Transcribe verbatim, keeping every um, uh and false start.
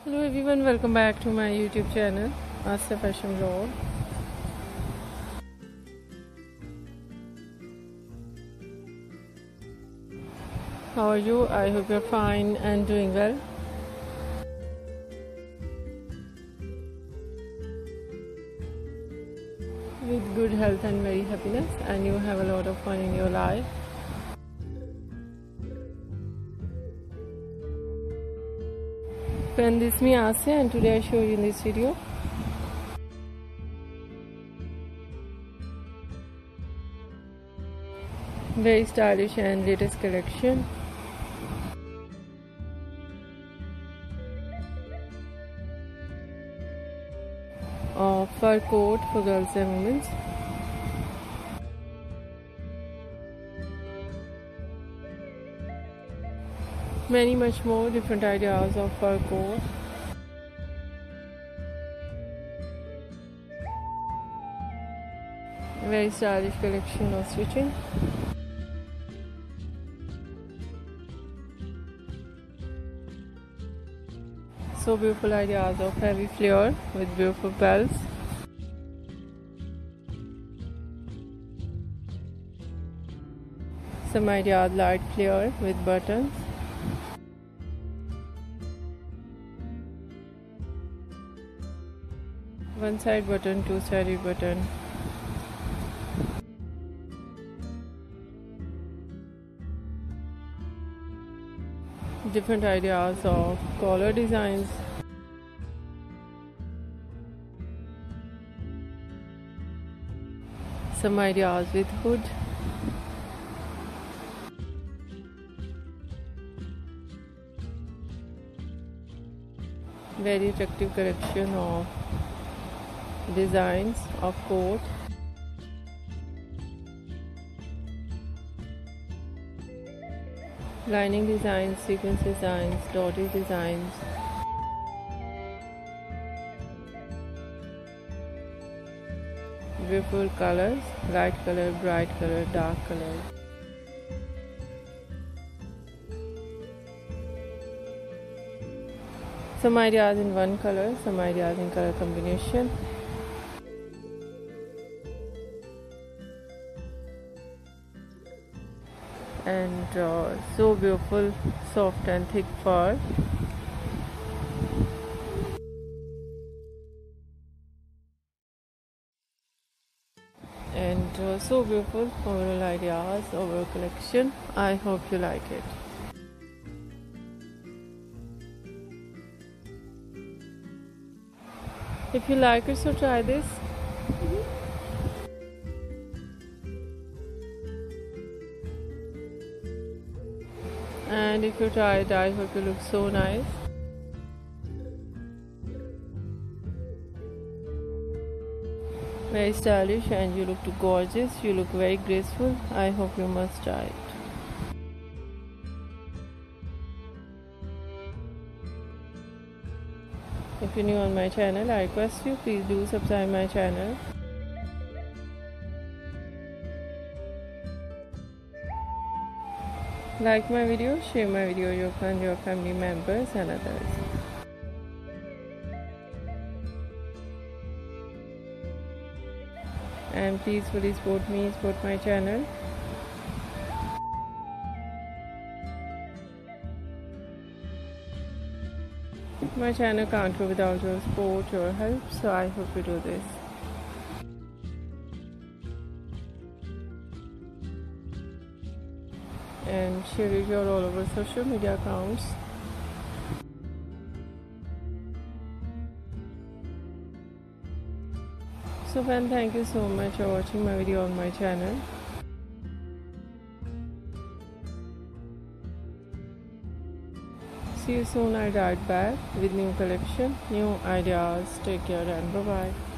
Hello everyone, welcome back to my YouTube channel, Asya Fashion Vlog. How are you? I hope you're fine and doing well. With good health and very happiness, and you have a lot of fun in your life. Friend, this is me Asya, and today I show you in this video very stylish and latest collection of fur coat for girls and women. Many much more different ideas of fur coat. Very stylish collection of stitching. So beautiful ideas of heavy flare with beautiful bells. Some ideas light flare with buttons. One side button, two sided button. Different ideas of collar designs. Some ideas with hood. Very attractive collection of designs of coat. Lining designs, sequence designs, dotted designs. Beautiful colors, light color, bright color, dark color. Some ideas in one color, some ideas in color combination. And uh, so beautiful, soft and thick fur. And uh, so beautiful overall ideas, overall collection. I hope you like it. If you like it, so try this. And if you try it, I hope you look so nice. Very stylish, and you look too gorgeous. You look very graceful. I hope you must try it. If you're new on my channel, I request you, please do subscribe my channel. Like my video, share my video, your friends, your family members and others. And please fully support me, support my channel. My channel can't go without your support, your help, so I hope you do this. And share it all over social media accounts. So friend, thank you so much for watching my video on my channel. See you soon. I'll write back with new collection, new ideas. Take care and bye bye.